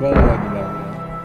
Vallahi billahi ya.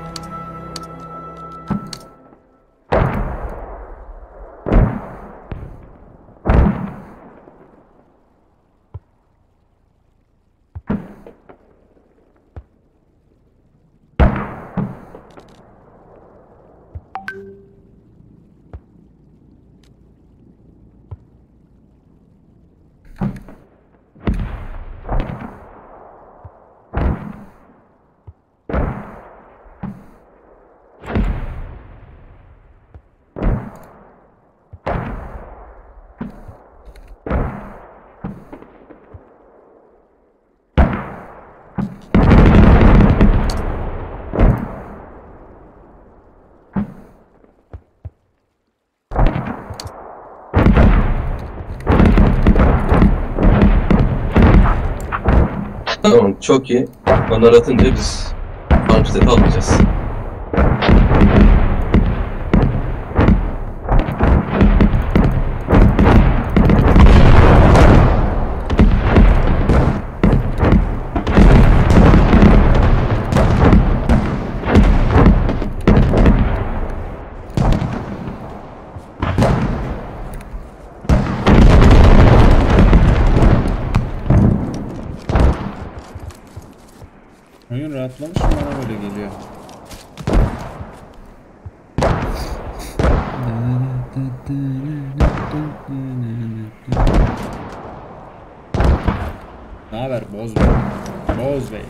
Tamam, çok iyi. Onlar atınca biz Farmstead'i almayacağız. Oyun rahatlamış mı, bana böyle geliyor. Ne haber Boz Bey? Boz Bey.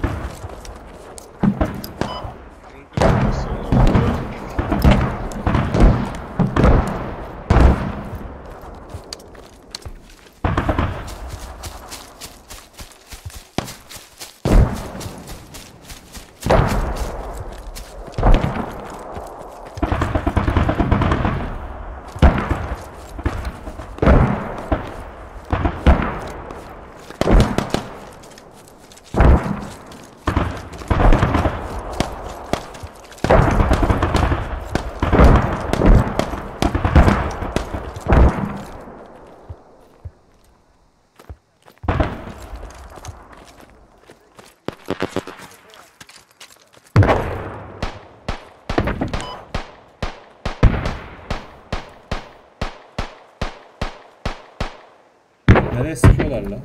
Nereye sıkıyorlar lan?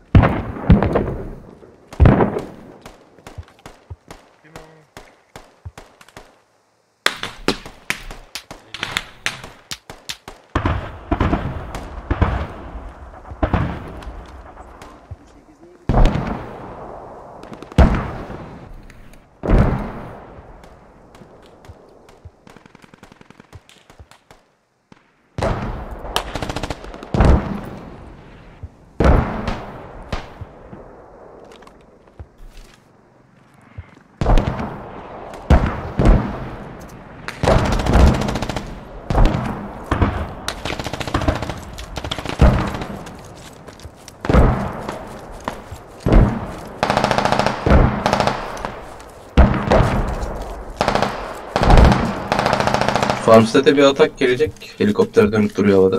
Farmstead'e bir atak gelecek. Helikopter dönüp duruyor havada.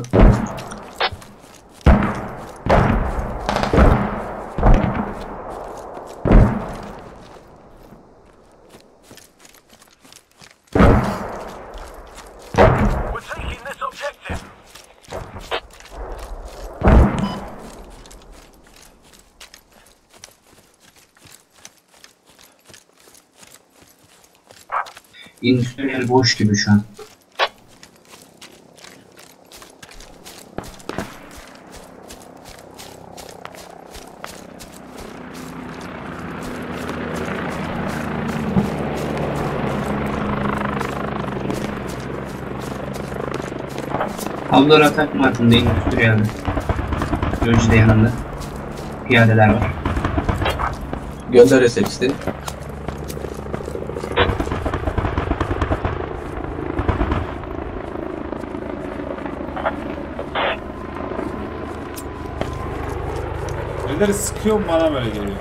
Endüstriyel boş gibi şu an. Havlar atak markında endüstriyelde. Gözde yanında. Piyadeler var. Gönder SX'de. Birileri sıkıyor mu, bana böyle geliyor.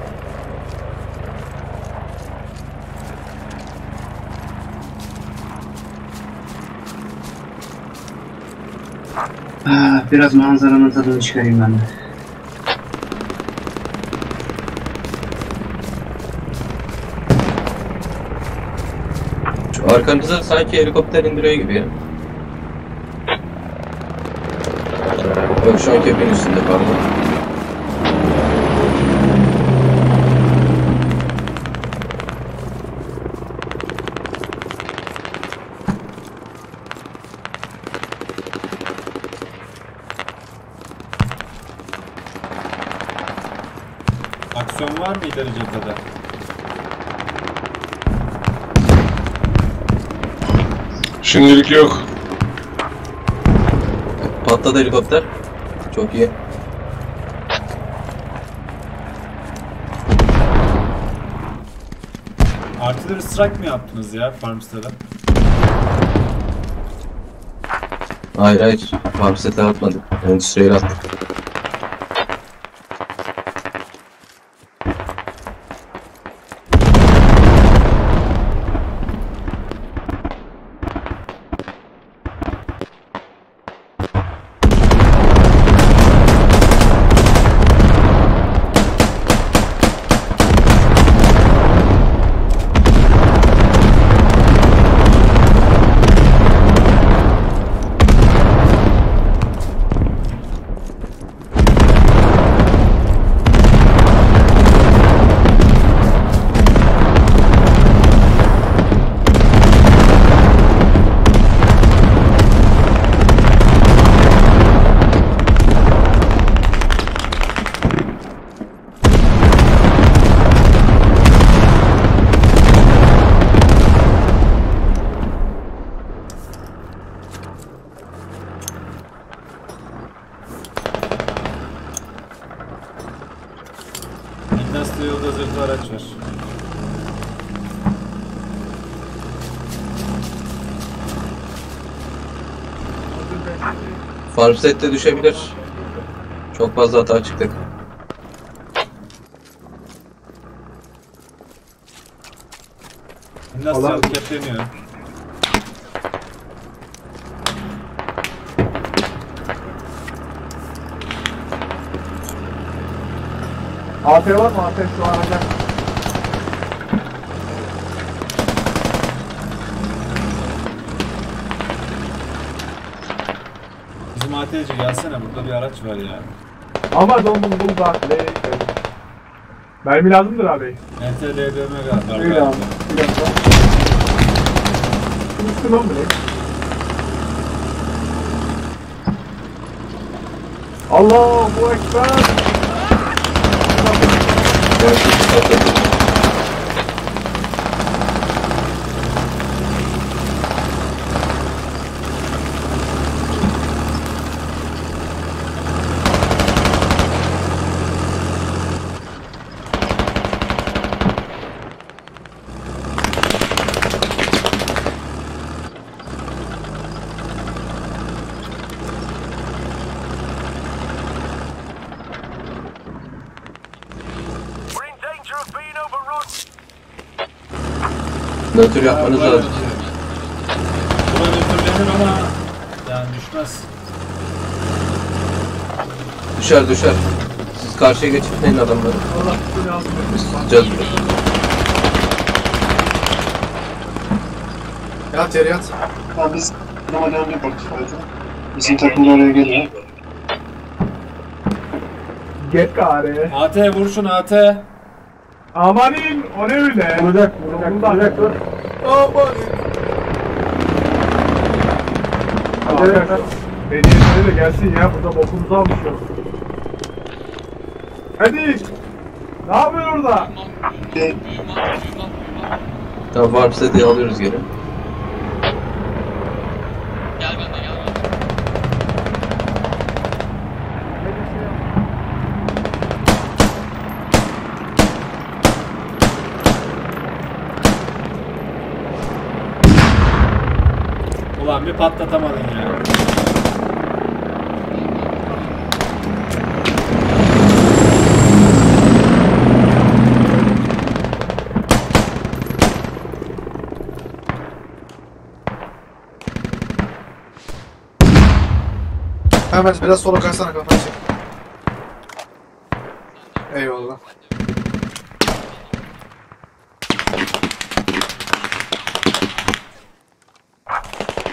Biraz manzaranın tadını çıkarayım ben de. Arkanıza sanki helikopter indiriyor gibi ya. Yok şu an köpeğin üstünde pardon. Aksiyon var mı ileri cephede? Şimdilik yok. Patladı helikopter. Çok iyi. Artillery strike mi yaptınız ya Farmstead'a? Hayır. Farmstead'e atmadık. Endüstriyel attık. Nasıl yolda zırhlı araç var. Farmstead'de düşebilir. Çok fazla hata çıktık. Nasıl kepleniyor? AT var mı? AT şu araca. Bizim AT'ci gelsene, burada bir araç var ya. Ama dondum burada. Mermi lazımdır abi. NTLBM var Öyle galiba. abi. Bir dakika. Üstü lan bu ne? Allahu Ekber. Nötr yapmanız lazım. Buna götürlenir ama yani düşmez. Düşer. Siz karşıya geçirmeyin adamları. Allah seni alsın. Biz tutacağız burayı. Yat yere yat. Ya biz normalde baktık zaten. Bizim takım oraya geliyor. Get gari. AT vur şunu AT. Amanin o ne öyle? Vuracak. Dur. Arkadaşlar becerikleri de gelsin ya, burada bokumuzu almışıyoruz. Hadi! Ne yapıyorsun orada? Tamam Farmstead'i alıyoruz geri. Gel bende. Ulan bir patlatamadın ya. Hemen biraz sola kaysana kafayı çek. Eyvallah.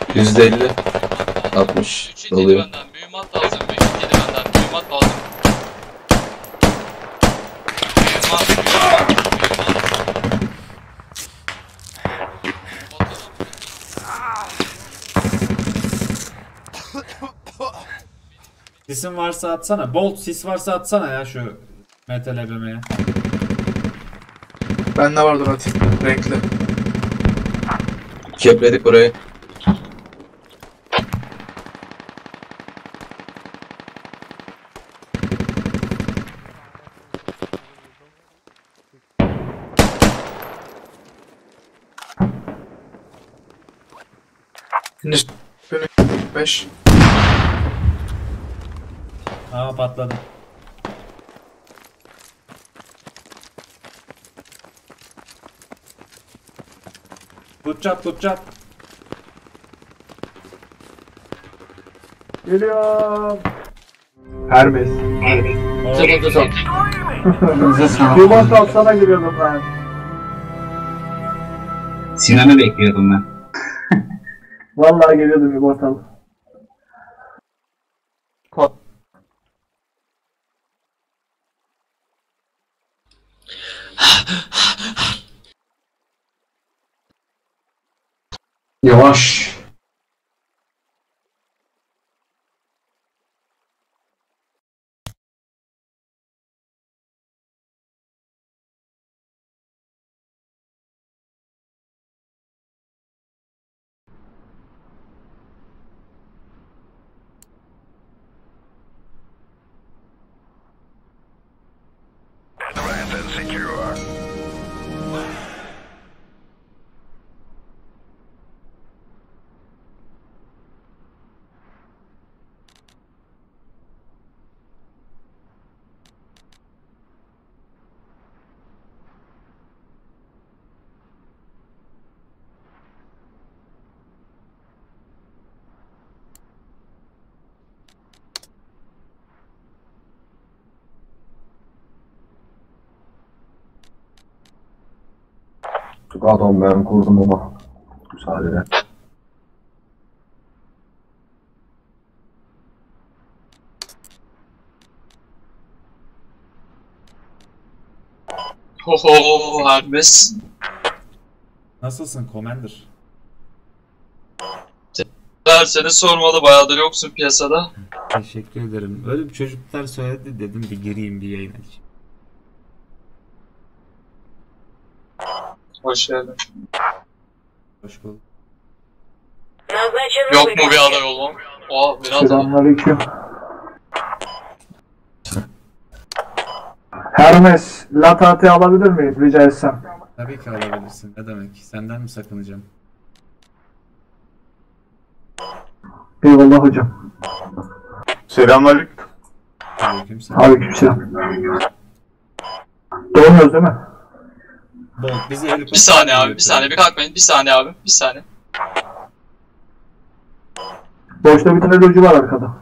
%50. 60 3 doluyor. benden. Mühimmat lazım. 3 benden. Mühimmat lazım. Mühimmat. Sisin varsa atsana. Bolt sis varsa atsana ya şu MTLB'ye. Bende vardır atayım. Renkli. Kepledik burayı. Finish. 5. Aa patladı. Tutacak. Geliyorum. Hermes. Elinize sağlık. Yumurta atsana giriyordum ben. Sinan'ı bekliyordum ben. Vallahi geliyordum yumurtalı. Yavaş. Adam ben kurdum ama. Müsaade. Hoho Hermes. Nasılsın Commander? Seni sormalı, bayağıdır yoksun piyasada. Teşekkür ederim. Öyle bir çocuklar söyledi dedim bir gireyim bir yayına. Hoş geldin. Hoş bulduk. Yok mu bir aday olmam? Oha biraz da. Selamünaleyküm. Hermes, latte alabilir miyim rica etsem? Tabii ki alabilirsin. Ne demek? Senden mi sakınacağım? Eyvallah hocam. Selamünaleyküm. Aleykümselam. Aleykümselam. Doğmuyoruz değil mi? Bolt bizi helikopter... Bir saniye abi, bir saniye. Bir kalkmayın. Bir saniye abi, bir saniye. Boşta bir tane loji var arkada.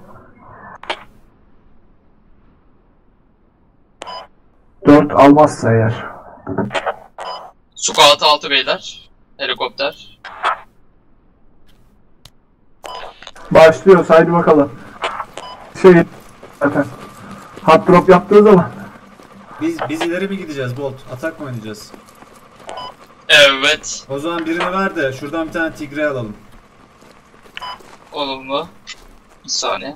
4 almazsa eğer. Squat 6 beyler. Helikopter. Başlıyoruz haydi bakalım. Zaten. Hot drop yaptığı zaman. Biz ileri mi gideceğiz Bolt? Atak mı oynayacağız? Evet. O zaman birini ver de şuradan bir tane Tigre alalım. Olumlu. Bir saniye.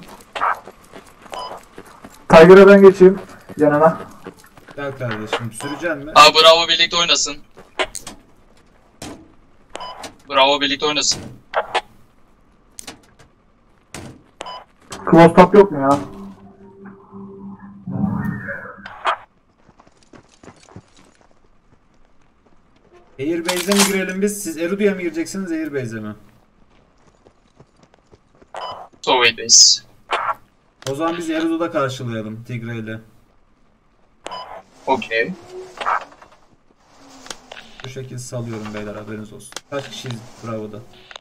Tiger'a ben geçeyim yanına. Gel kardeşim süreceksin mi? Aa bravo birlikte oynasın. Bravo birlikte oynasın. Close top yok mu ya? Airbase'e mi girelim biz? Siz Erudu'ya mı gireceksiniz Airbase'e mi? Soviet base. O zaman biz Erudu'da karşılayalım Tigre ile. Okey. Bu şekilde salıyorum beyler haberiniz olsun. Kaç kişiyiz Bravo'da?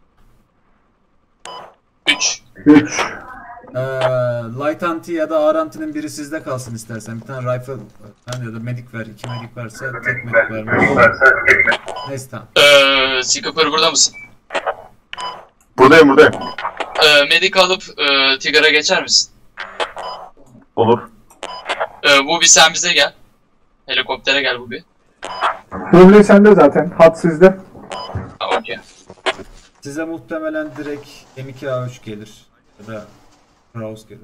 3. 3. Light Anti ya da Ağır Anti'nin biri sizde kalsın istersen. Bir tane rifle ya da medic ver. 2 medic varsa tek medic vermiş. Neyse tamam. Skipper burada mısın? Buradayım. Medik alıp Tiger'a geçer misin? Olur. Bu bir sen bize gel. Helikoptere gel bu bir. Duble sende zaten. Hat sizde. Ha, okey. Size muhtemelen direkt M2A3 gelir. Ya da Kraus gelir.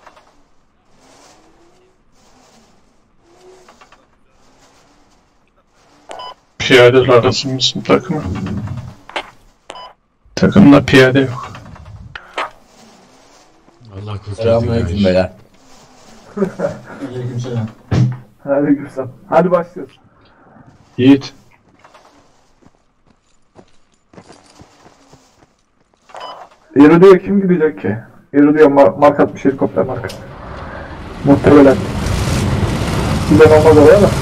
Piyade arası mısın takımı? Takımda piyade yok. Allah kurtarsın. Selamünaleyküm beyler. Aleykümselam. Hadi Gülsem. Hadi başlıyoruz. Yiğit. Erudi'ye kim gidecek ki? Erudi'ye mark atmış helikopter marka. Muhtemelen. Giden olmaz oraya da.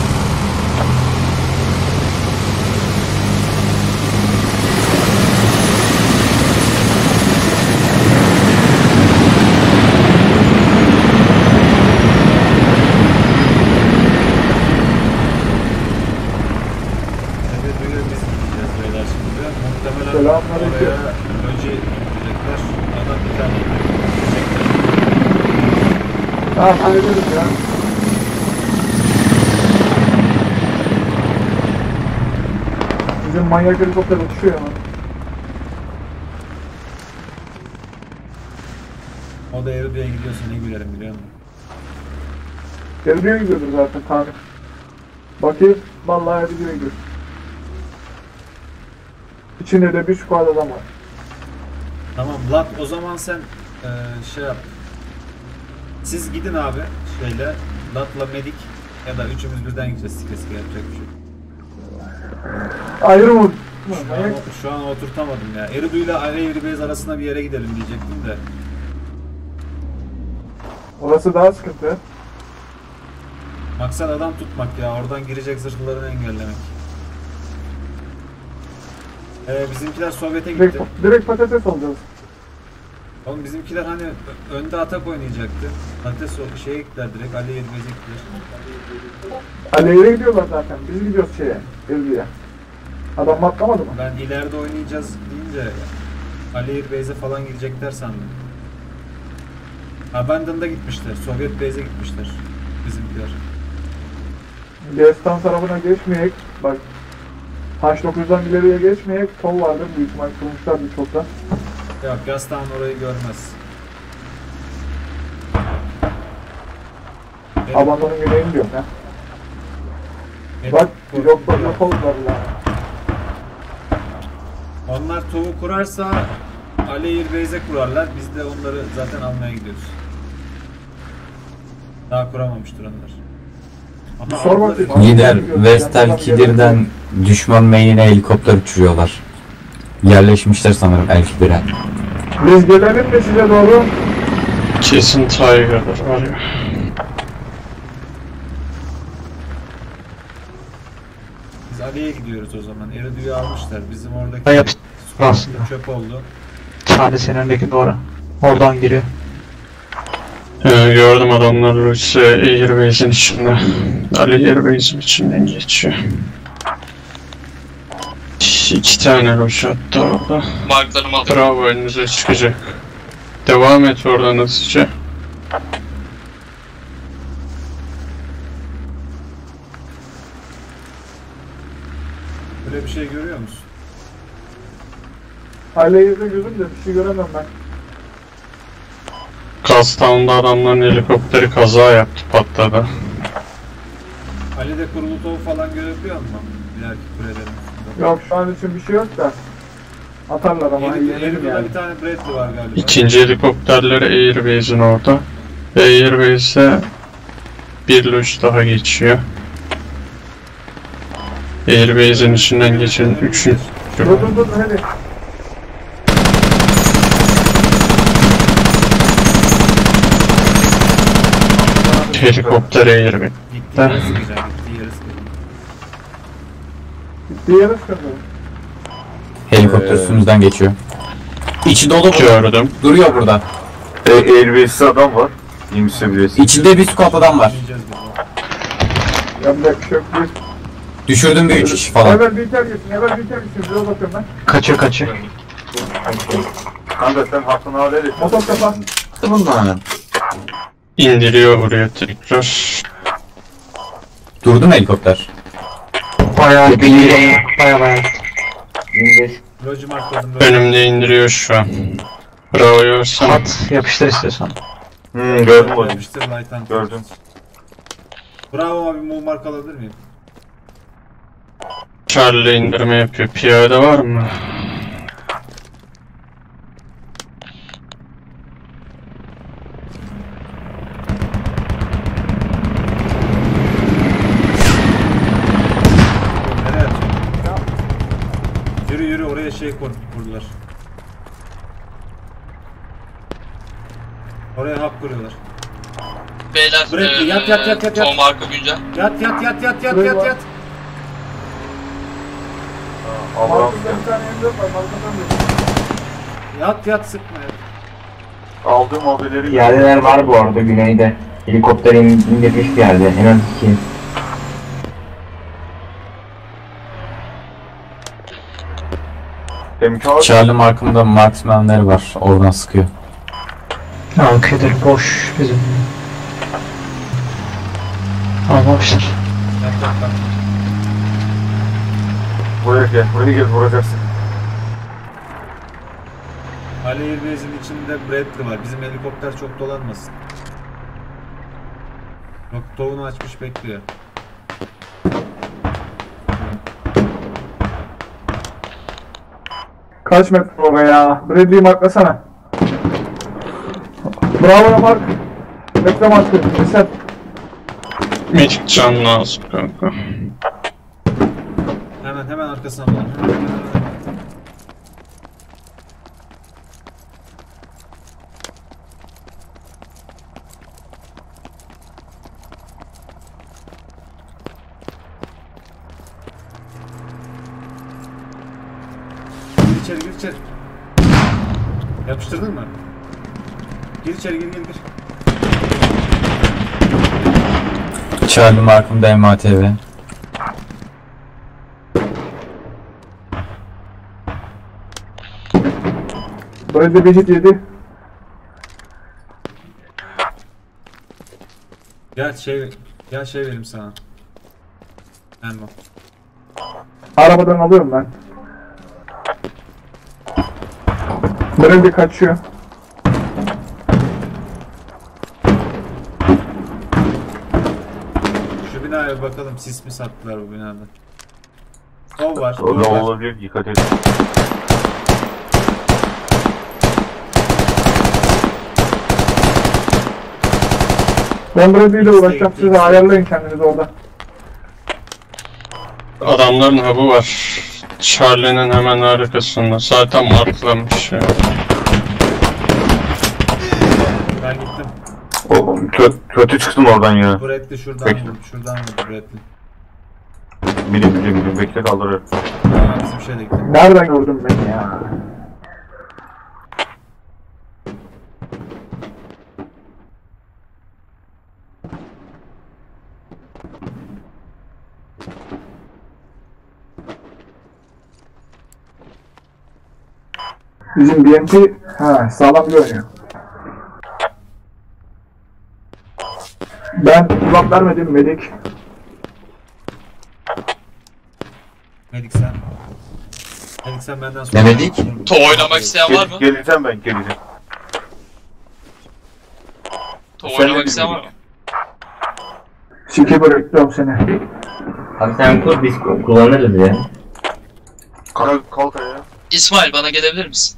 Evet, böyle biz gideceğiz beyler şimdi. Muhtemelen Selamünaleyküm. oraya önce gidecekler. Adam bir tane gidecekler. Tamam hallederiz ya. Bizim manyak helikopter uçuyor ama. O da Erudi'ye gidiyorsa ne gülerim biliyor musun? Erudi'ye gidiyordur zaten tahmin. Bakayım. Vallahi Erudi'ye gidiyor. İçinde de bir squad adam var. Tamam Lat, o zaman sen şey yap. Siz gidin abi şeyle Lat'la Medik ya da üçümüz birden gideceğiz, sike yapacak bir şey. Ayrı mı? Şu an oturtamadım ya. Eridu ile Airbase arasında bir yere gidelim diyecektim de. Orası daha sıkıntı. Maksat adam tutmak ya, oradan girecek zırhlarını engellemek. Bizimkiler Sovyet'e gitti. Direkt patates olacağız. Oğlum bizimkiler hani önde atak oynayacaktı. Patates şeye gittiler direkt, Ali Airbase'e gittiler. Aleyhine gidiyorlar zaten. Biz gidiyoruz şeye. Erudi'ye. Adam atlamadı mı? Ben ileride oynayacağız deyince Ali Airbase'e falan girecekler sandım. Abandon'da gitmişler, Sovyet Base'e gitmişler bizimkiler. Gestan tarafına geçmeyek. Bak. H9'dan ileriye geçmeyek. Tol vardır. Büyük ihtimal kurmuşlardır çoktan. Yok, Gastown orayı görmez. Abandon'un güneyini diyorum ya. Bak. Yok oldular ya. Onlar TOW'u kurarsa Ali Airbase'e kurarlar. Biz de onları zaten almaya gidiyoruz. Daha kuramamıştır onlar. Ama Sor aldılar- bakayım. Lider Vestel Kidir'den düşman main'ine helikopter uçuruyorlar. Yerleşmişler sanırım Elkbir'e. Biz gelelim mi size doğru? Kesin Tiger'dır var ya. Biz Ali'ye gidiyoruz o zaman. Eridu'yu almışlar. Bizim oradaki Hayat aslında. çöp oldu. Sadece önündeki doğru. Oradan giriyor. Gördüm adamlar Rusya Airbase'in içinde. Ali Airbase'in içinden geçiyor. İki tane Rusya hatta orada. Marklarımı alıyorum. Bravo, önünüze çıkacak. Devam et oradan hızlıca. Böyle bir şey görüyor musun? Aleyhine gözüm de bir şey göremem ben. Gastown'da adamların helikopteri kaza yaptı, patladı. Ali'de kurulu TOW falan görebiliyor musun? İleriki kulelerin üstünde. Yok şu an için bir şey yok da. Atarlar ama yenelim Eridu'da yani. bir tane Bradley var galiba. İkinci helikopterleri Airbase'in orada. Ve Airbase'e bir luş daha geçiyor. Airbase'in içinden geçen üçüncü. Dur hadi. Helikopter Airbase. Gittiği yere sıkacak, gittiği yere sıkacak. Gittiği yere sıkıntı. Helikopter üstümüzden geçiyor. İçi dolu bu. Gördüm. Duruyor burada. Airbase'de adam var. İyi misin bilirsin. İçinde bir squad adam var. Yiyeceğiz biz. Yapacak bir şey yok. Düşürdüm bir 3 kişi falan. Evvel bir iter gitsin. Evvel bir iter gitsin. Biraz bakıyorum ben. Kaçır. Kanka sen hakkını al et. Motor kapan. Tamam mı? İndiriyor oraya tekrar. Durdu mu helikopter? Bayağı gidiyor. Bayağı. Loji markladım. Önümde indiriyor şu an. Bravo Yosan. At yapıştır istiyorsan. Gördüm onu. Yapıştır Lightan. Gördüm. Bravo abi, move mark alabilir miyim? Charlie indirme yapıyor. Piyade var mı? Nereye atıyorsun? Yürü yürü, oraya şey kurdular. Oraya hap kuruyorlar. Beyler, Bırak, yat. Tom marka güncel. Yat. Allah'ım. Markada bir tane M4 var. Markadan bir. Yat sıkma ya. Aldığım mobilleri Yerliler var bu arada güneyde. Helikopter indirmiş bir yerde. En az 2. MK Charlie markımda marksmanları var. Oradan sıkıyor. Alkıdır boş bizim. Almamışlar. Yat. buraya gel vuracaksın. Ali Airbase'in içinde Bradley var. Bizim helikopter çok dolanmasın. Yok, toğunu açmış bekliyor. Kaç metre oraya? Bradley'i marklasana. Bravo Mark. Metre markı. Reset. Mecik can lazım kanka. Hemen arkasına var. Gir içeri. Yapıştırdın mı? Gir içeri, gir. Charlie markımda MATV. Bradley bir hit yedi. Gel şey vereyim sana. Elma. Arabadan alıyorum ben. Bradley kaçıyor. Şu binaya bir bakalım, sis mi sattılar bu binada? O var. O da olabilir, dikkat et. Ben Bradley ile uğraşacağım, siz ayarlayın kendinizi orada. Adamların hub'ı var. Charlie'nin hemen arkasında. Zaten marklamış ya. Ben gittim. Oğlum kötü çıktım oradan ya. Bradley şuradan Peki. vurdu. Şuradan vurdu Bradley. Bilim bekle kaldırıyorum. Bizim şeyle gittim. Nereden gördün beni ya? Bizim BMP sağlam bir oynuyor. Ben kulak vermedim medik. Medik sen benden sonra. Ne dedik? To oynamak isteyen var mı? Geleceğim. To Sen oynamak ne isteyen var diyorsun? mı? Şiki bırakıyorum seni. Abi sen kur biz kullanırız ya. Kalk ayağa. İsmail, bana gelebilir misin?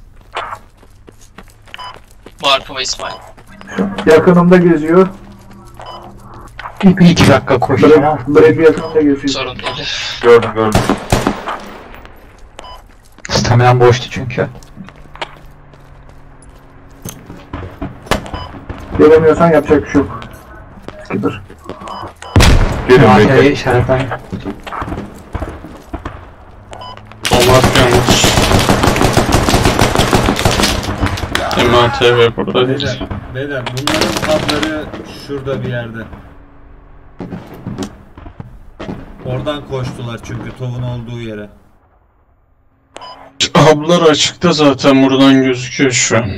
Markama İsmail. Yakınımda geziyor. Bir 2 dakika koşacağım. Bradley yakınımda geziyor. Sorun değil. Gördüm. Staminam boştu çünkü. Gelemiyorsan yapacak bir şey yok. Skipper. Gelin ATV'yi bekle. işaretten. Olmaz yanlış. MATV burada değil. Beyler bunların tabları şurada bir yerde. Oradan koştular çünkü TOW'un olduğu yere. Hub'lar açıkta zaten buradan gözüküyor şu an.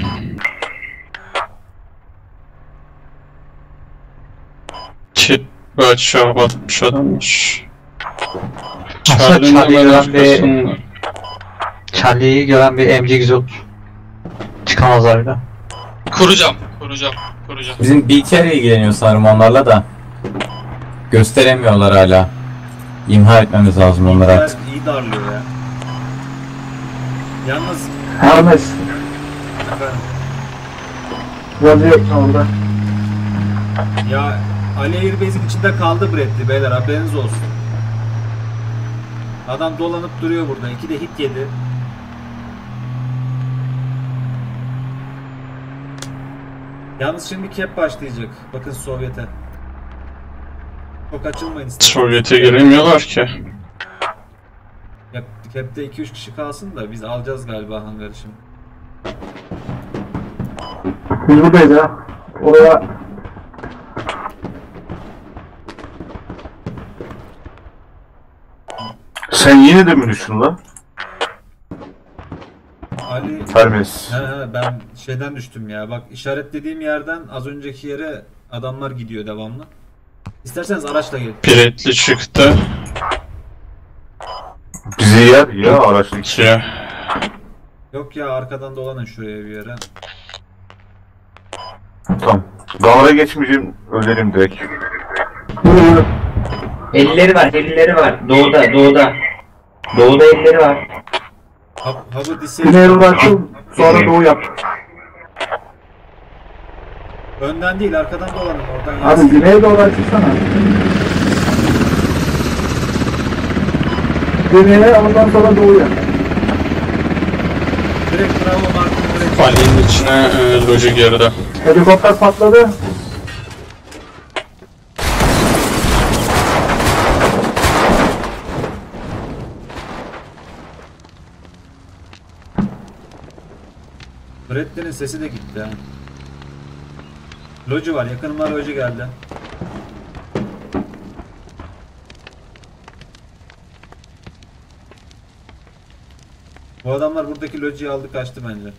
Ki aşağı batmış adammış. Aslında Charlie'nin Charlie'yi gören bir MG olur. Çıkamazlar bile. Kuracağım. Bizim BTR ilgileniyor sanırım onlarla da. Gösteremiyorlar hala. İmha etmemiz lazım onları artık. İyi darlıyor ya. Yalnız Hermes. efendim, Yazıyor orada. ya Ali Airbase'in içinde kaldı Bradley beyler, haberiniz olsun. Adam dolanıp duruyor burada. 2 de hit yedi. Yalnız şimdi cap başlayacak. Bakın Sovyet'e. Çok açılmayın istedim. Sovyet'e giremiyorlar ki. Cap'te 2-3 kişi kalsın da biz alacağız galiba hangarı şimdi. Biz buradayız ya. Oraya Sen yine de mi düştün lan? Ali... Hermes. He, ben şeyden düştüm ya. Bak işaretlediğim yerden az önceki yere adamlar gidiyor devamlı. İsterseniz araçla gelin. Piretli çıktı. Bizi yer ya araçtaki. Ya. Yok ya, arkadan dolanın şuraya bir yere. Tamam. Dağlara geçmeyeceğim, ölerim direkt. Elleri var. Doğuda. Doğuda elleri var. Hub'ı güneye uğraştım. Sonra doğu yap. önden değil arkadan dolanın, oradan Abi gelsin. güneye doğru açılsana. Güneye ondan sonra doğu yap. Direkt Bravo Mark'ın direkt. Ali'nin içine loji girdi. Helikopter patladı. Bradley'nin sesi de gitti ha. Loji var, yakınıma loji geldi. Bu adamlar buradaki lojiyi aldı kaçtı bence.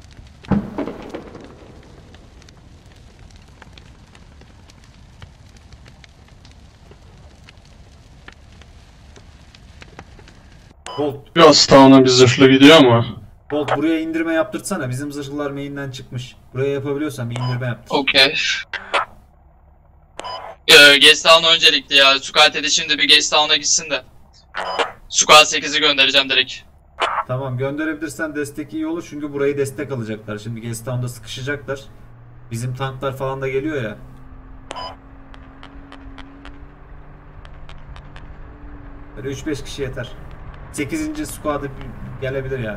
Bolt, Biraz town'a bir zırhlı gidiyor ama. Bolt buraya indirme yaptırsana. Bizim zırhlılar main'den çıkmış. Buraya yapabiliyorsan bir indirme yaptır. Okey. Guest Town öncelikli ya. Sukate'de şimdi bir Guest Town'a gitsin de. Sukat 8'i göndereceğim direkt. Tamam, gönderebilirsen destek iyi olur çünkü burayı destek alacaklar. Şimdi Gastown'da sıkışacaklar. Bizim tanklar falan da geliyor ya. Böyle 3-5 kişi yeter. 8. squad'a gelebilir yani.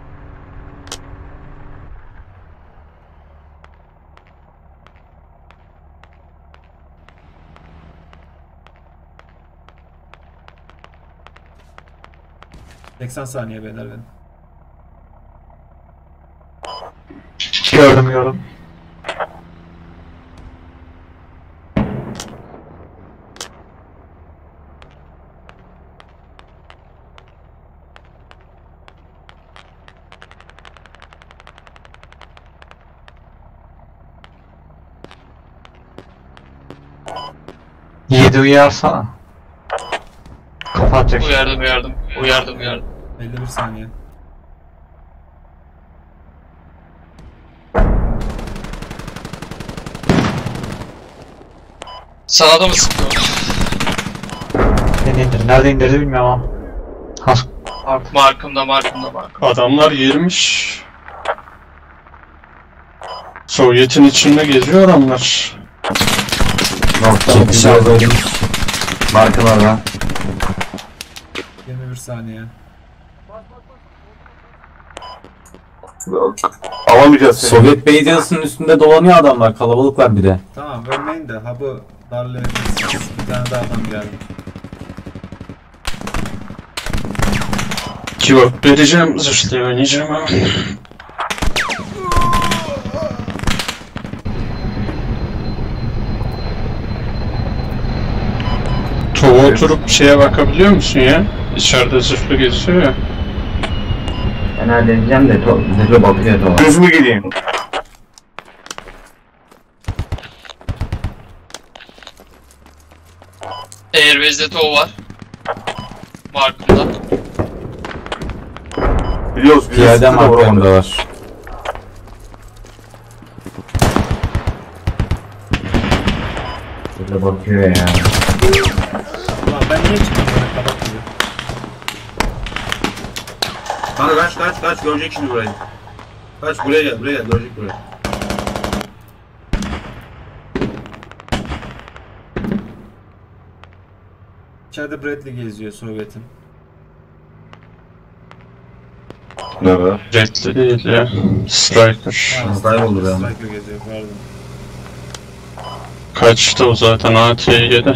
...80 saniye beyler benim. Gördüm. Yedi uyarsana. Kapatacak. Uyardım. 51 saniye. Sana da mı sıkıyor? Beni indir. Nerede indirdi bilmiyorum ama. Markımda. Adamlar girmiş. Sovyet'in içinde geziyor adamlar. Dışarıdayım. Markın orada. 21 saniye. Alamayacağız seni. Sovyet Beyziyası'nın üstünde dolanıyor adamlar. Kalabalıklar bir de. Tamam, ölmeyin de hub'ı darlayabilirsiniz. Bir tane daha adam geldi. Cevap vereceğim, zırhlı oynayacağım ama. Tova oturup şeye bakabiliyor musun ya? İçeride zırhlı geziyor ya. Ben halledeceğim de zırhlı bakıyor Tova. Düz mü gideyim? Airbase'de TOW var. Markımda. Biliyoruz. Piyade marklarında var. Zırhlı bakıyor ya. Ulan ben niye çıktım böyle kabak gibi? Kanka kaç görecek şimdi burayı. Kaç buraya gel görecek burayı. İçeride Bradley geziyor Sovyet'in. Ne be? Jetli değil ya. Striker. Hastayım oldu be ama. Striker geziyor pardon. Kaçtı o zaten AT7'de.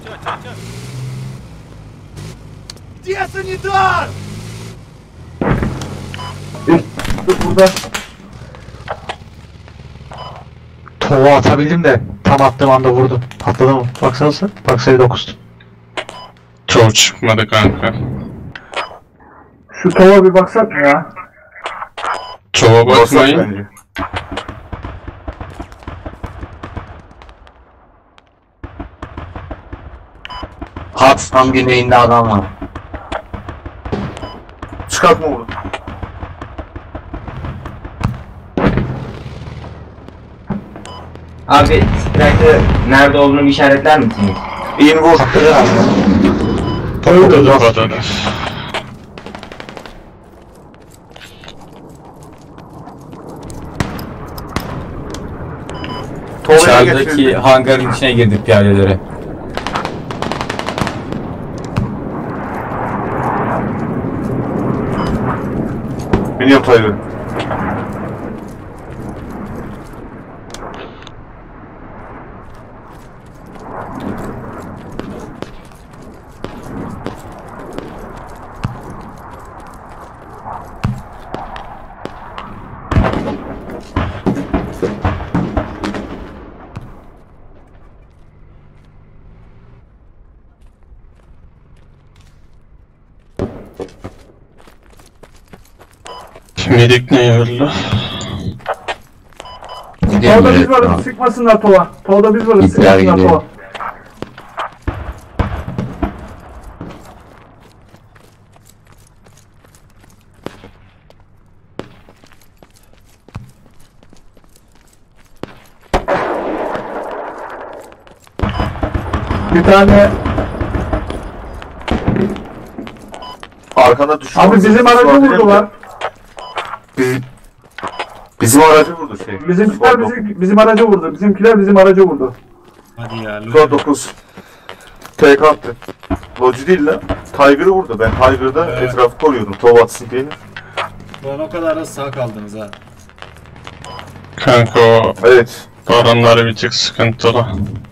Burada. Tova atabildim de tam attığım anda vurdum. Patladı mı? Baksanıza. Bak sayı 9. Çok çıkmadı kanka. Şu tova bir baksak mı ya? Çoğa Baksak bakmayın. bence. Hat tam güneyinde adam var. Çıkartma bunu. Abi Striker nerede olduğunu bir işaretler misiniz? İn vur. Patladı. Tova'ya İçerideki getirildi. hangarın içine girdik piyadelere. Biniyorum Tiger. Medik ne öldü? Tovada biz varız, sıkmasınlar Tova. Tovada biz varız, Gittiler, sıkmasınlar gidiyor. Tova. Bir tane Arkanda düşman. abi bizim aracı vurdular. Bizim aracı vurdu şey. Bizimkiler bizim aracı vurdu. Bizimkiler bizim aracı vurdu. Hadi ya. Skor 9. TK attı. Loji değil lan. Tiger'ı vurdu. Ben Tiger'da Evet. etrafı koruyordum. Tova atsın diye. Ulan o kadar da sağ kaldınız ha. Kanka o Evet. baronları bir tık sıkıntılı.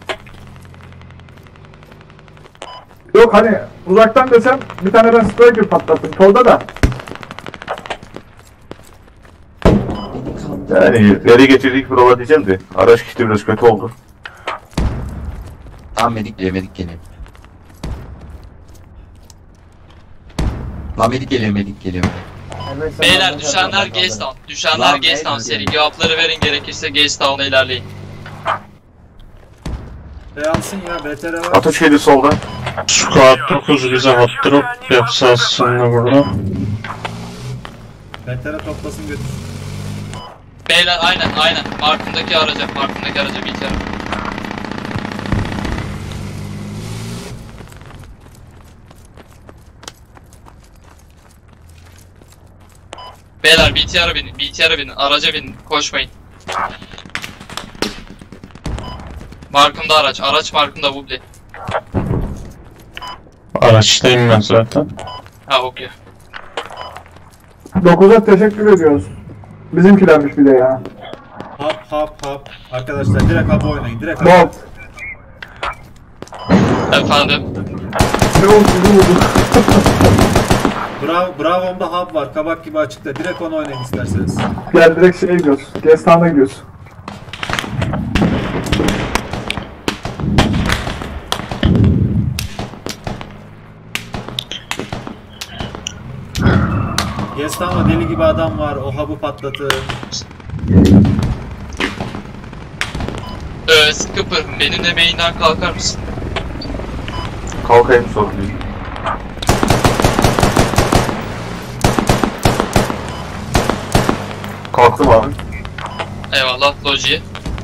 Yok hani uzaktan desem bir tane ben Striker patlattım Tovada da. Yani nereye getirdik buralar diyeceğim de. Araç gitti biraz kötü oldu. Tamam medik geliyor. Lan medik geliyor. Beyler düşenler Gastown. Düşenler Lan, Gastown. beyler Seri yani. cevapları verin, gerekirse Gastown'a ilerleyin. Alsın ya BTR var. Ateş geliyor soldan. Squad 9 bize hot drop yapsa aslında burada. BTR toplasın götür. Beyler aynen. Markımdaki araca biter. Beyler BTR'a binin, araca binin, koşmayın. Markımda araç markımda Wubli. Araçtayım ben zaten. Ha okey. 9'a teşekkür ediyoruz. Bizimkilermiş bir de ya. Hap. Arkadaşlar direkt hap oynayın. Direkt hap. Bot. Efendim. Ne oldu sizi vurdu. Bravo'mda hub var. Kabak gibi açıkta. Direkt onu oynayın isterseniz. Gel direkt şeye gidiyoruz. Gestan'a gidiyoruz. Guest deli gibi adam var. O hub'ı patlatın. Skipper benimle main'den kalkar mısın? Kalkayım, sorun değil. Kalktım abi. Eyvallah Loji'ye.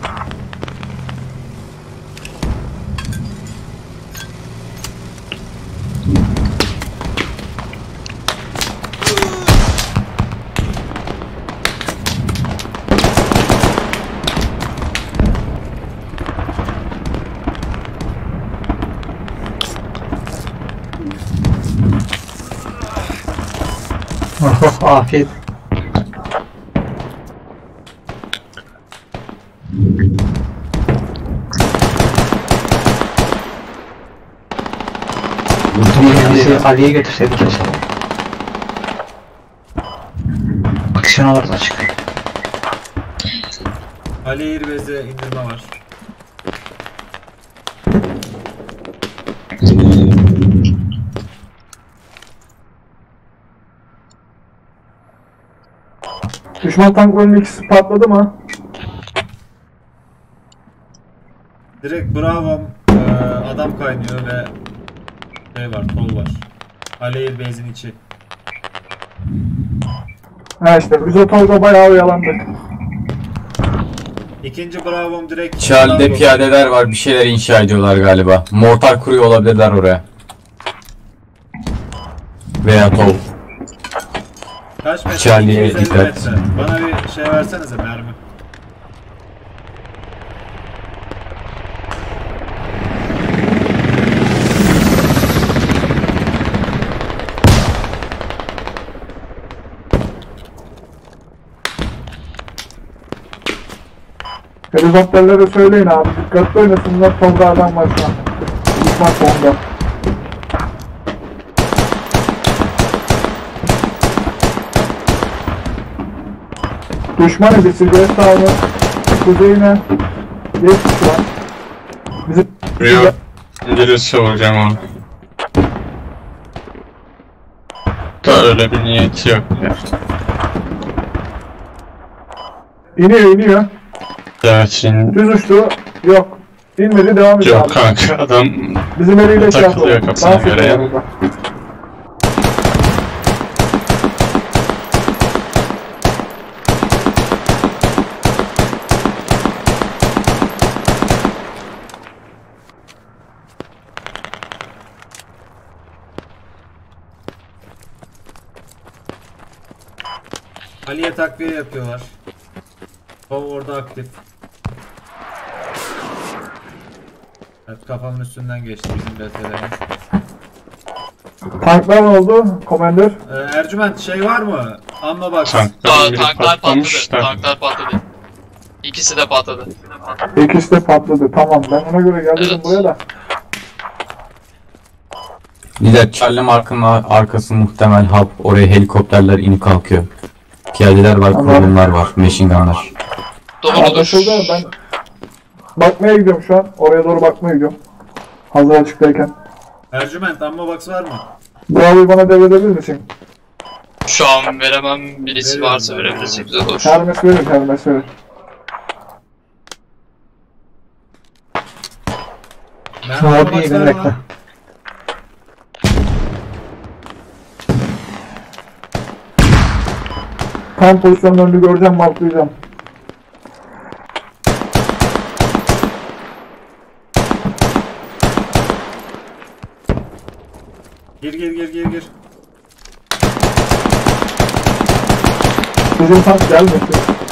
Oh, afiyet. Bizi Ali'ye götürseydik keşke. Aksiyon olarak açık. Ali Airbaz'e indirme var. Düşman tanklarının ikisi patladı mı? Direkt Bravo'm adam kaynıyor ve şey var, kol var. Ali Airbaz'in içi. Ha işte biz o tolga bayağı oyalandık. İkinci Bravo'm direkt... Charlie'de piyadeler var, bir şeyler inşa ediyorlar galiba. Mortar kuruyor olabilirler oraya. Veya tov. Kaç metre? Charlie'ye 250 dikkat. metre. Bana bir şey versenize, mermi. Helikopterlere söyleyin abi. Dikkatli oynasınlar. Tolga adam var şu an. Düşman sonunda. Düşman edisi Guest Town'un kuzeyine geçti şu an. Bizim Buraya İngilizce vuracağım onu. Da öyle bir niyeti yok ya. iniyor. Evet şimdi. Düz uçtu. Yok. İnmedi, devam ediyor. Yok kanka, adam Bizim eliyle şey takılıyor yapalım. kafasına Dans göre ya. ediyor burada. Ali'ye takviye yapıyorlar. O orada aktif. Evet, kafamın üstünden geçti bizim BTR'nin. Tanklar ne oldu? Commander. Ercüment şey var mı? Amma bak. Tankların biri Tanklar patlamış patladı. da. Tanklar patladı. İkisi de patladı. İkisi de patladı. Tamam, ben ona göre geldim Evet. buraya da. Lider Charlie Mark'ın arkası muhtemel hub. Oraya helikopterler inip kalkıyor. Piyadeler var, Tamam. kurulumlar var, machine gunlar. Doğrudur. Anlaşıldı. Ben bakmaya gidiyorum şu an. Oraya doğru bakmaya gidiyorum. Hazır açıktayken. Ercüment amma box var mı? Bravo'yu bana devredebilir misin? Şu an veremem. Birisi Veriyorum varsa ben. verebilecek güzel olur. Hermes verir, Hermes verir. Ben Ne amma oldu, box iyi var bekle. mı? Tam pozisyonlarını göreceğim, marklayacağım. Gir. Bizim tank gelmesin.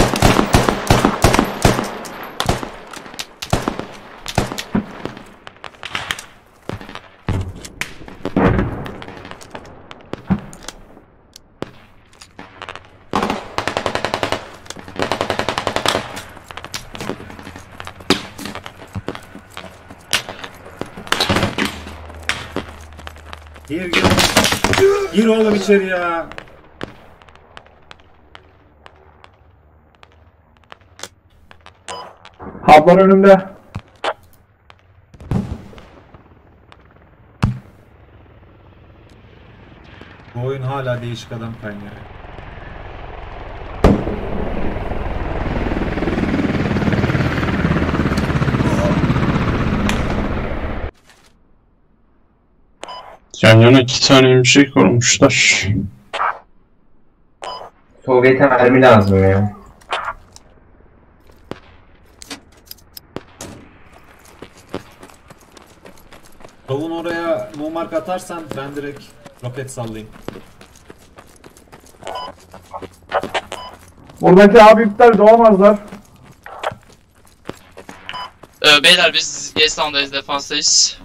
Gir. Gir oğlum içeri ya. Hablar önümde. Bu oyun hala değişik adam kaynıyor. Yan yana 2 tane imşek kurmuşlar. Sovyet'e mermi lazım ya. Tavun oraya mumark atarsan ben direkt roket sallayayım. Buradaki abi iptal doğamazlar. Beyler biz Gastown'dayız, defanstayız.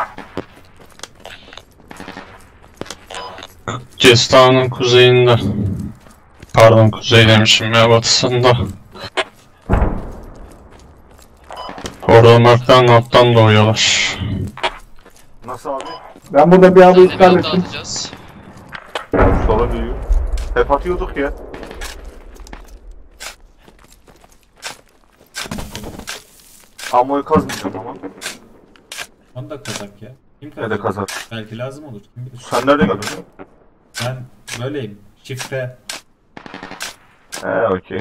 Cesta'nın kuzeyinde. Pardon, kuzey demişim ya, batısında. Orada marktan alttan doğuyorlar. Nasıl abi? Ben burada bir abi Biz de bir iptal anda ettim. atacağız. Sola büyüyor. Hep atıyorduk ya. Ammoyu kazmayacağım ama. Onu da kazak ya. Kim Ne de kazak? kazar. Belki lazım olur. Kim bilir. Sen nerede geldin? Ben böyleyim. Şifre. Okey.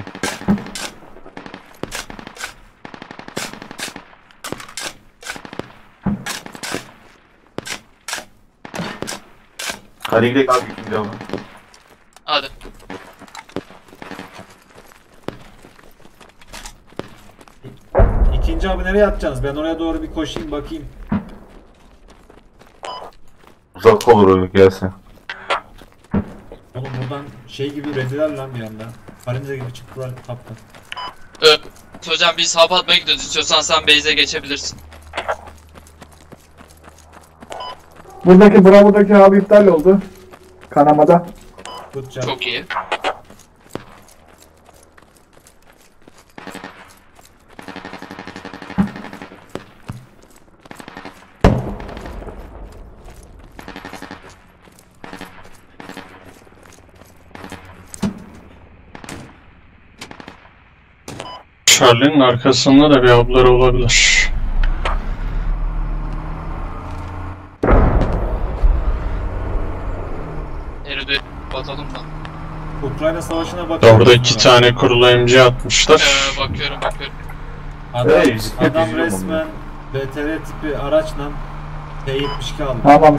Hadi gidelim abi, ikinci abi. Hadi. İkinci abi nereye atacaksınız? Ben oraya doğru bir koşayım bakayım. Uzak olur öyle gelsin. Oğlum buradan şey gibi rendiler lan bir anda. Karınca gibi çıktılar kaptan. Hocam biz hap atmaya gidiyoruz. İstiyorsan sen base'e geçebilirsin. Buradaki Bravo'daki abi iptal oldu. Kanamada. Good job. Çok iyi. Charlie'nin arkasında da bir abları olabilir. Nerede batalım da. Ukrayna savaşına bakıyorum. Orada 2 tane kurulayımcı atmışlar. Bakıyorum. Adam, Hey, adam izliyorum resmen BTR tipi araçla T-72 aldı. Tamam.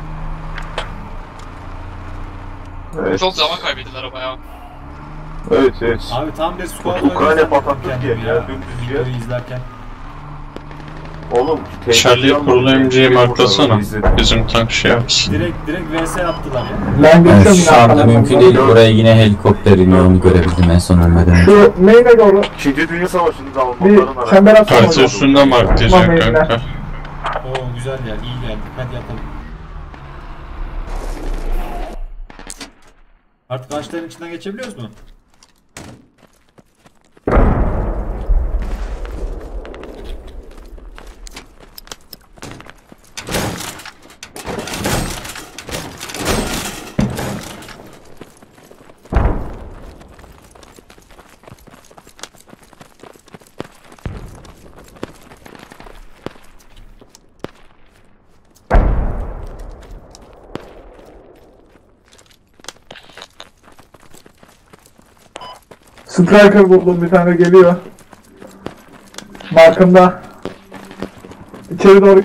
Evet. Çok zaman kaybettiler ama ya. Evet. Abi tam bir squad Ukrayna oynadım patlattı kendim diye ya, dümdüz videoyu yer. izlerken. Oğlum. Charlie kurulayımcıyı marklasana. İzledim. Bizim tank şey yapsın. Direkt vs attılar ya. Ben Yani geçiyorum şu anda arkadan. mümkün değil. Buraya yine helikopter iniyor, onu görebildim en son ölmeden önce. Şu main'e doğru İkinci Dünya Savaşı'nda bir Almanların çember atsana Harita hocam. üstünde marklayacak Tamam, kanka. Oo güzel yer, iyi geldi. Hadi yatalım. Artık ağaçların içinden geçebiliyoruz mu? Striker buldum, bir tane geliyor. Markımda. İçeri doğru.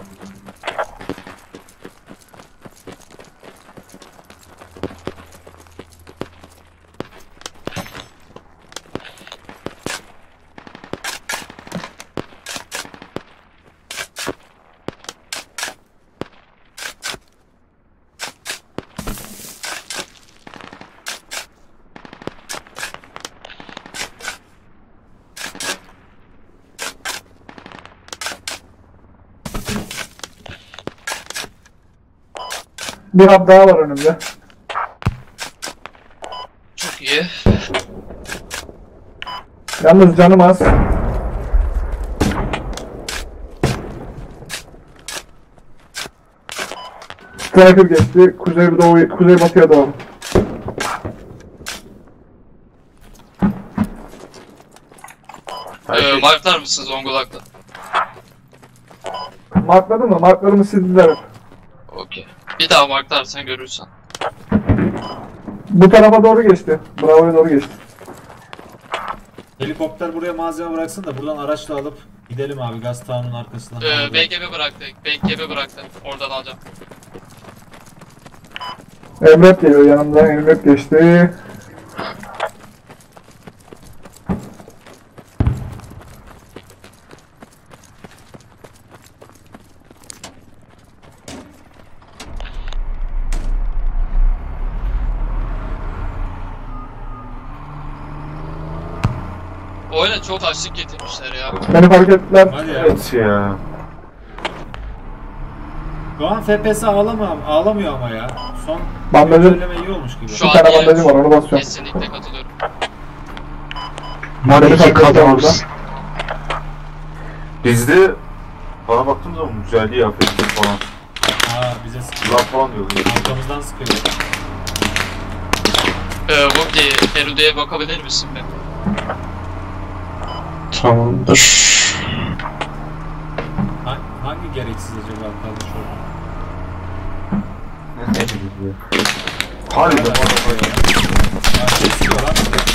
Bir hap daha var önümde. Çok iyi. Yalnız canım az. Striker geçti. Kuzeybatıya doğru. Marklar mısınız Zongulak'ta? Markladı mı? Marklarımı sildiler. Okey. Bir daha marklarsan görürsen. Bu tarafa doğru geçti. Bravo'ya doğru geçti. Helikopter buraya malzeme bıraksın da buradan araçla alıp gidelim abi Gastown'un arkasından. BGB bıraktı. BGB bıraktı. Oradan alacağım. Emret geliyor yanımdan. Emret geçti. Oyuna çok açlık getirmişler ya. Beni fark ettiler. Hadi ya. Evet ya. Şu an FPS ağlamıyor ama ya. Son Bandajı- söyleme iyi olmuş gibi. Şu Bir an tane iyi. bandajım var, onu basıyorum. Kesinlikle katılıyorum. Mali kaldırmamız. Bizde bana baktığım zaman güzelliği afetli falan. Aa bize sıkıyor. Lan falan diyor. Arkamızdan sıkıyor. Vokti, Erude'ye bakabilir misin be? Tamamdır. Hangi gereksiz acaba kaldı şurada? Hadi be. Ya şey sıkıyor lan.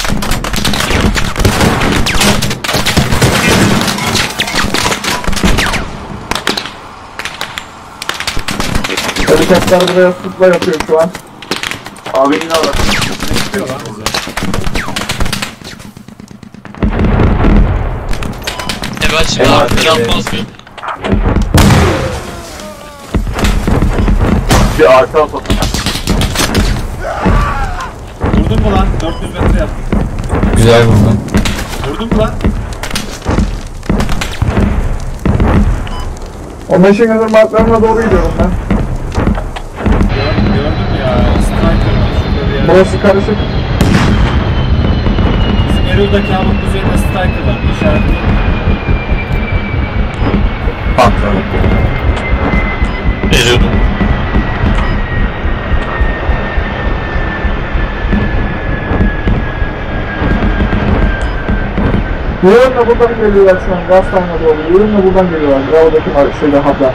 Helikopter buraya sıkla yapıyor şu an. Abi yine ara. Sıkıyor lan bize. Evet şimdi Evet, artık evet. yapmaz mıyım? Bir arka atalım. Vurdun mu lan? 400 metre yaptık. Güzel vurdun. Vurdun mu lan? O meşin hazır marklarına doğru gidiyorum ben. Gördüm ya. Sniper var şurada bir yerde. Burası karışık. Bizim Erol'daki havun kuzeyinde Striker var. İşaretli. Patladı. Eriyordum. Yürüyün buradan geliyorlar şu an. Gaztan'a doğru. Yürüyün buradan geliyorlar. Bravo'daki şeyde habla.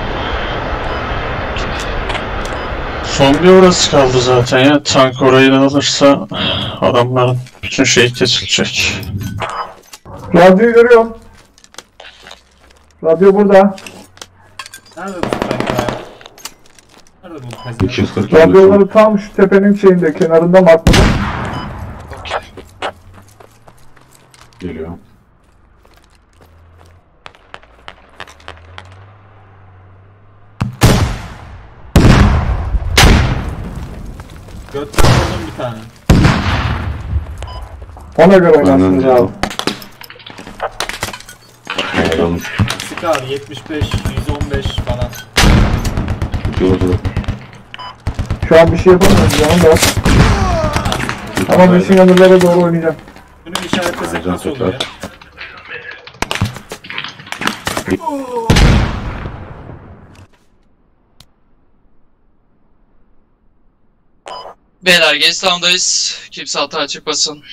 Son bir orası kaldı zaten ya. Tank orayı da alırsa adamların bütün şeyi kesilecek. Radyoyu görüyorum. Radyo burada. Nerede bu Striker ya? Nerede bu pezevenk? 240 Radyoları tam şu tepenin şeyinde, kenarında marklı. geliyor. Götten vurdum bir tane. Ona göre oynarsınız abi. Scar 75, 115 falan. Şu an bir şey yapamıyoruz canım da. Ama meşin hazırlara doğru oynayacağım. Bunu bir işaretlesek nasıl olur ya? Beyler Gastown'dayız. Kimse hata çıkmasın.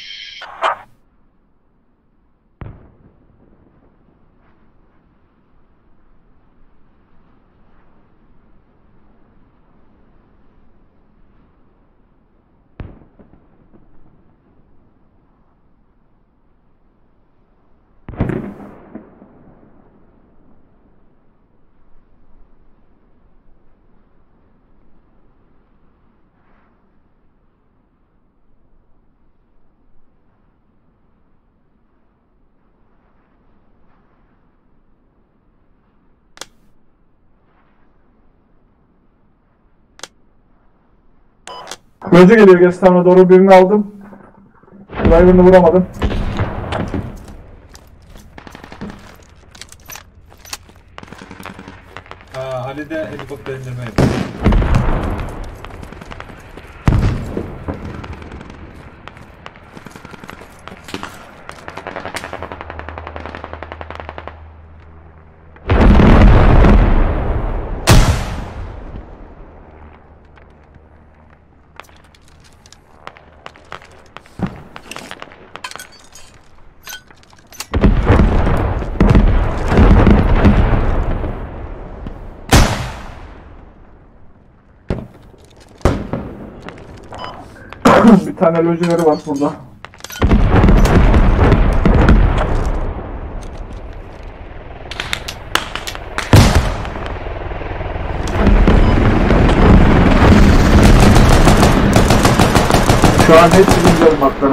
Gözü geliyor Gastown'a doğru, birini aldım. Driver'ını vuramadım. Ali de helikopter indirme yapıyor. Bir tane lojileri var burada. Şu an hepsi güzel matları.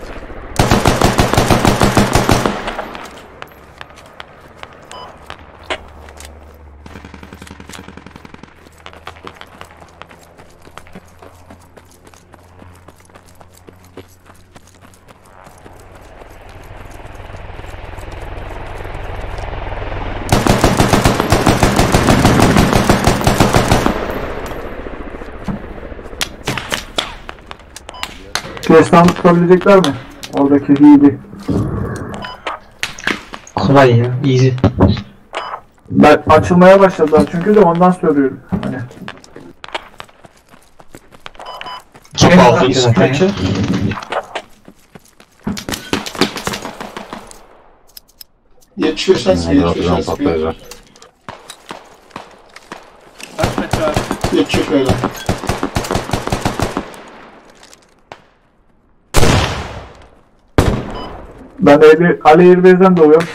Destan tutabilecekler mi? Oradaki iyiydi. Kolay ya. Easy. Ben açılmaya başladılar çünkü de ondan söylüyorum. Hani. Çok aldınız zaten peki. ya. Yetmiş beş patlayacak. Kaç metre abi? 75 öyle. Ben de Ali Airbaz'den doğuyorum.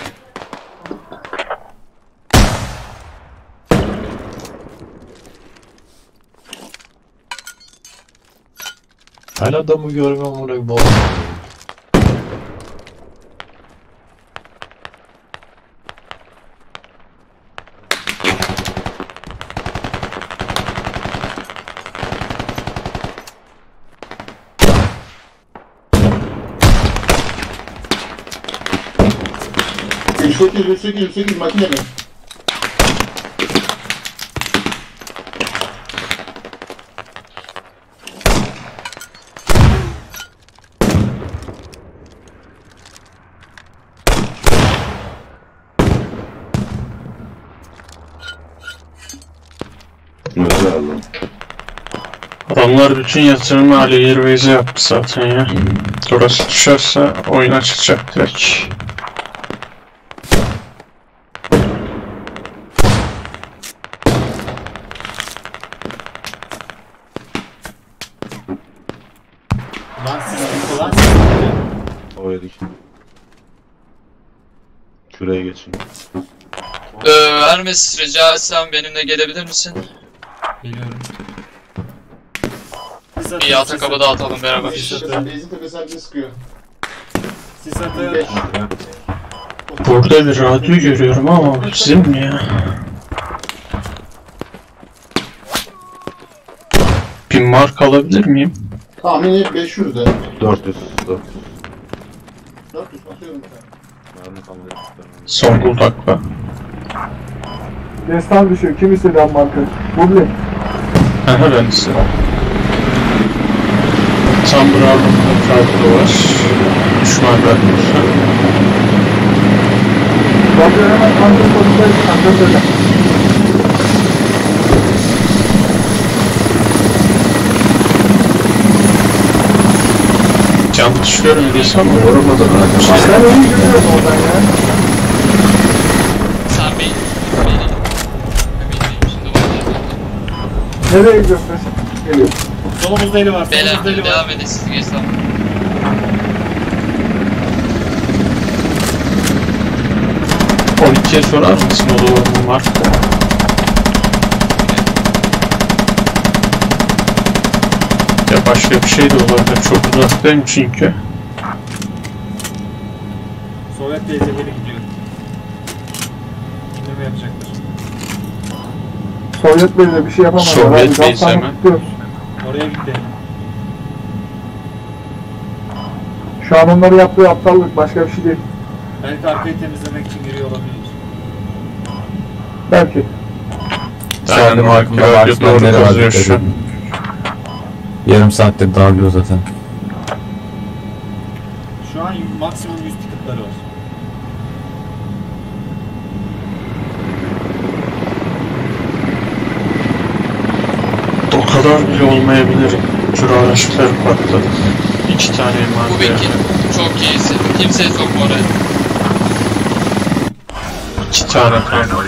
Hala adamı görmüyorum oraya bol. %8 makine mi? Adamlar bütün yatırımı Ali Airways'e yaptı zaten ya. Orası düşerse oyuna çıkacak direkt. Lan siz olan siz. O yedik. Şuraya geçin. Hermes rica etsem benimle gelebilir misin? Geliyorum. Bir yata kaba dağıtalım beraber. Benzin tepesi bize sıkıyor. Siz atı. Burada bir radyo görüyorum ama bizim mi ya? Bir mark alabilir miyim? Tahmini 500'de. 400. 400 basıyorum Zonguldak'la. Destan düşüyor. Kim istedi am marka? Buble. Aha ben size. Tam Bravo'nun farklı var. Düşman radyosu. Radyo hemen ancak konuşayım. Ancak öyle. Yanlış görmediysem vurmadı. Ben onu görüyorum oradan ya. Sen beni şimdi bak. Nereye gidiyorsun? Geliyor. Solumuzda eli var. Beyler Solumuzda eli var. devam edin siz geç tamam. O ikiye sorar mısın o doğru mu var? Ya başka bir şey de olabilir. Çok uzaktayım çünkü. Sovyet teyzeleri gidiyor. Ne mi yapacaklar? Sovyet Bey'le bir şey yapamazlar. Sovyet Abi, Bey'se zaten mi? tutuyoruz. Oraya gitti. Şu an onları yaptığı aptallık başka bir şey değil. Belki arkayı temizlemek için giriyor olabilir. Belki. Aynen o radyo doğru kazıyor şu an. Yarım saattir dağılıyor zaten. Şu an maksimum 100 ticket'ları var. O kadar bile olmayabilir. Tür araçlar patladı. 2 tane Bu madde. Bekir. Çok iyisin. Kimseye sokma oraya. 2 tane kanlı.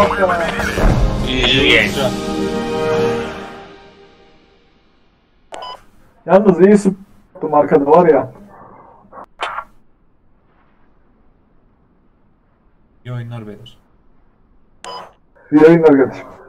Yalnız iyi sıktım arkada var ya. İyi oyunlar beyler. İyi yayınlar kardeşim.